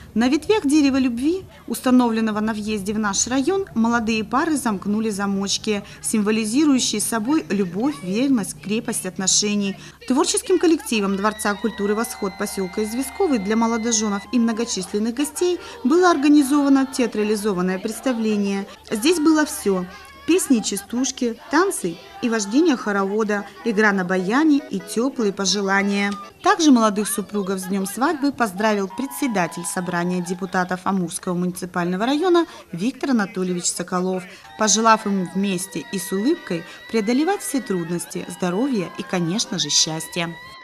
На ветвях дерева любви, установленного на въезде в наш район, молодые пары замкнули замочки, символизирующие собой любовь, верность, крепость отношений. Творческим коллективом Дворца культуры «Восход» поселка Известковый для молодоженов и многочисленных гостей было организовано театрализованное представление. Здесь было все – песни и частушки, танцы и вождение хоровода, игра на баяне и теплые пожелания. Также молодых супругов с днем свадьбы поздравил председатель собрания депутатов Амурского муниципального района Виктор Анатольевич Соколов, пожелав ему вместе и с улыбкой преодолевать все трудности, здоровья и, конечно же, счастья.